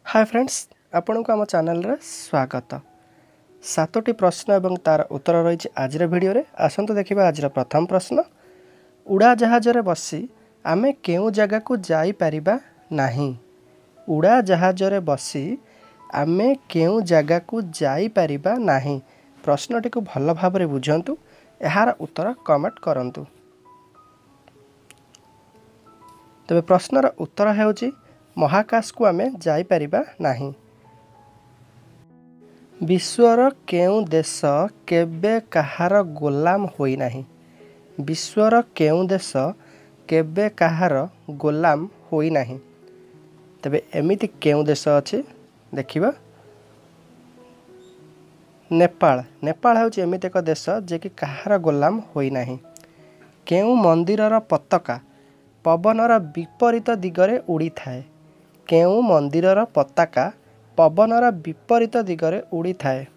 Hi friends, आपण को आम चैनल रे स्वागत। 7टी प्रश्न एवं तार उत्तर रही आज वीडियो रे। आसंतु देखिबा आज प्रथम प्रश्न। उड़ा जहाज रे बसी आमे केउ जगह को जाई परिबा नाही। उड़ा जहाज रे बसी आमे केउ जगह को जाई परिबा नाही। प्रश्नटी को भल भाव रे बुझंतु, एहार उत्तर कमेंट करंतु। तबे प्रश्नर उत्तर हेउची महाकाश को आमे जाई परिबा नाही। विश्वर केउ देश केबे कहार गोलाम होई नाही। विश्वर केउ देश केबे कहार गोलाम होई नाही। तबे एमिति केउ देश अछि देखिबा। नेपाल। नेपाल हेउची एमिति एक देश जे कि कहार गोलाम होई नाही। केउ मंदिरर पताका पवनर विपरीत दिगरे उड़ी थाए। केउ मंदिरर पताका पवनर विपरीत दिगरे उड़ी थाए।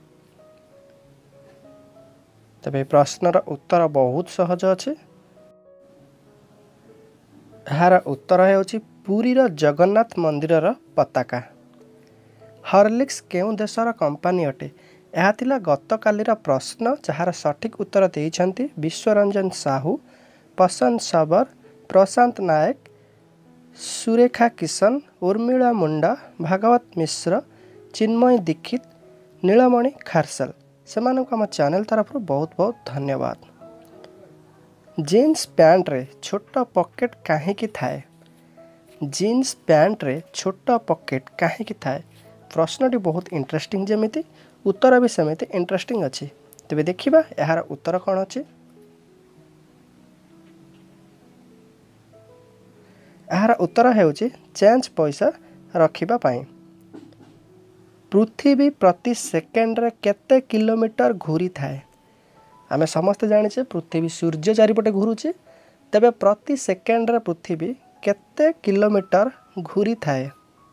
तबे प्रश्नर उत्तर बहुत सहज अछि। एहार उत्तर हेउची पुरीर जगन्नाथ मंदिरर पताका। हॉर्लिक्स केउ देशर कंपनी अटे। एहा थिला गतकालीर प्रश्न, जहार सठिक उत्तर देइछन्ति विश्वरंजन साहू, पसंद सबर, प्रशांत नायक, सुरेखा किशन, उर्मिला मुंडा, भागवत मिश्र, चिन्मय दीक्षित, नीलमणि खारसल। सेमानन को हम चैनल तरफ बहुत बहुत धन्यवाद। जीन्स पैंट रे छोटा पॉकेट काहे की थाए। जीन्स पैंट रे छोटा पॉकेट काहे की थाए। प्रश्नटी बहुत इंटरेस्टिंग, जेमिति उत्तर भी सेमिति इंटरेस्टिंग अछि। तबे देखिबा एहार उत्तर कोन अछि। एहार उत्तर हेउची चेंज पैसा रखिबा पाई। पृथ्वी प्रति सेकेंड रे केते किलोमीटर घूरी थाए। आमे समस्त जानिछे पृथ्वी सूर्य चारिपटे घूरुचे। तबे प्रति सेकेंड रे पृथ्वी केते किलोमीटर घूरी थाए।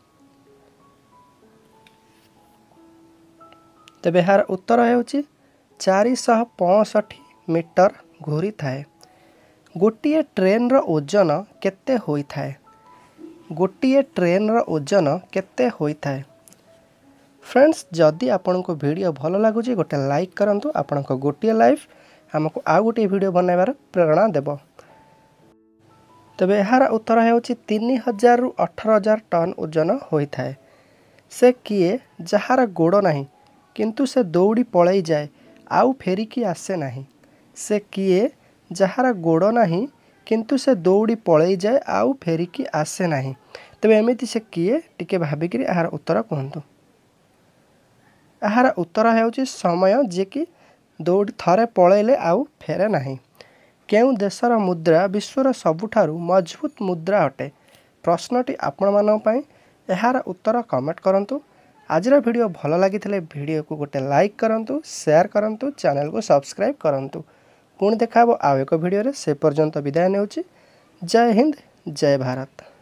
तबे एहार उत्तर हेउची 465 मीटर घूरी थाए। गोटिए ट्रेन रो ओजन केते होई थाए। गोटिए ट्रेन रो ओजन केते होई थाए। फ्रेंड्स, जदि आपन को वीडियो भलो लागुची गोटे लाइक करंतु। आपन को गोटिए लाइफ हमको आ गोटे वीडियो बनाइबार प्रेरणा देबो। तबे एहार उत्तर हेउची 3000 रु 18000 टन ओजन होई थाए। से किए जहार गोड़ नाही किंतु से दौड़ी पळई जाए आउ फेरिकी आसे नाही। से किए जहार गोड़ नाही किंतु से दौड़ी पळई जाए आउ फेरिकी आसे नाही। तबे एमिति से किए टिके भाबिकरी एहार उत्तर कहंतु। एहार उत्तर हेउची समय, जे कि दौड़ी थरे पळैले आउ फेरे नाही। केउ देशर मुद्रा विश्वर सबुठारु मजबूत मुद्रा अटे। प्रश्नटी आपण मानन पई। एहार उत्तर कमेंट करंतु। आज वीडियो भलो लागिथिले वीडियो को गोटे लाइक करंतु, शेयर करंतु, चैनल को सब्सक्राइब करंतु। पुणी देखाबो आउ एक वीडियो रे। से पर्यंत विदाय नेउची। जय हिंद, जय भारत।